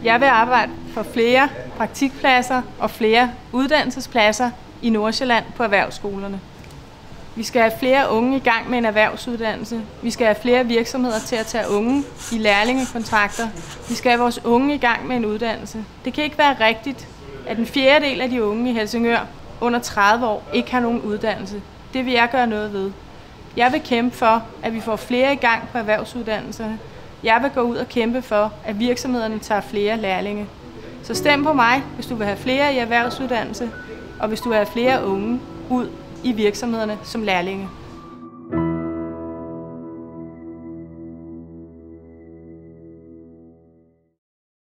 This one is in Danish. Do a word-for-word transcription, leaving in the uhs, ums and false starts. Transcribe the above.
Jeg vil arbejde for flere praktikpladser og flere uddannelsespladser i Nordsjælland på erhvervsskolerne. Vi skal have flere unge i gang med en erhvervsuddannelse. Vi skal have flere virksomheder til at tage unge i lærlingekontrakter. Vi skal have vores unge i gang med en uddannelse. Det kan ikke være rigtigt, at en fjerdedel af de unge i Helsingør under tredive år ikke har nogen uddannelse. Det vil jeg gøre noget ved. Jeg vil kæmpe for, at vi får flere i gang på erhvervsuddannelserne. Jeg vil gå ud og kæmpe for, at virksomhederne tager flere lærlinge. Så stem på mig, hvis du vil have flere i erhvervsuddannelse, og hvis du vil have flere unge ud i virksomhederne som lærlinge.